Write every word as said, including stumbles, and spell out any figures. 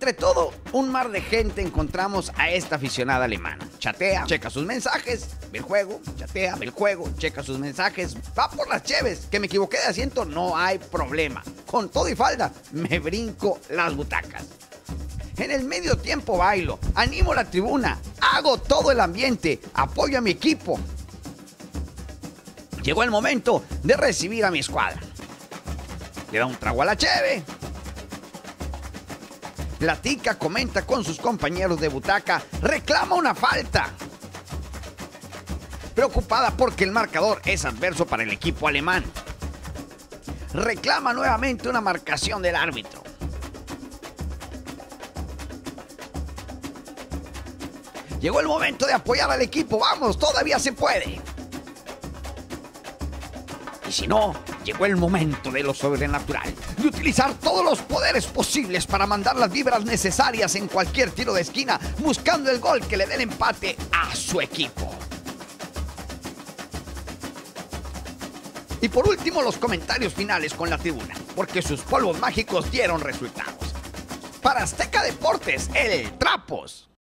Entre todo un mar de gente encontramos a esta aficionada alemana. Chatea, checa sus mensajes, ve el juego, chatea, ve el juego, checa sus mensajes, va por las cheves. Que me equivoqué de asiento, no hay problema. Con todo y falda, me brinco las butacas. En el medio tiempo bailo, animo la tribuna, hago todo el ambiente, apoyo a mi equipo. Llegó el momento de recibir a mi escuadra. Le da un trago a la cheve. Platica, comenta con sus compañeros de butaca, reclama una falta. Preocupada porque el marcador es adverso para el equipo alemán. Reclama nuevamente una marcación del árbitro. Llegó el momento de apoyar al equipo, vamos, todavía se puede. Y si no, llegó el momento de lo sobrenatural, de utilizar todos los poderes posibles para mandar las vibras necesarias en cualquier tiro de esquina, buscando el gol que le dé el empate a su equipo. Y por último, los comentarios finales con la tribuna, porque sus polvos mágicos dieron resultados. Para Azteca Deportes, el Trapos.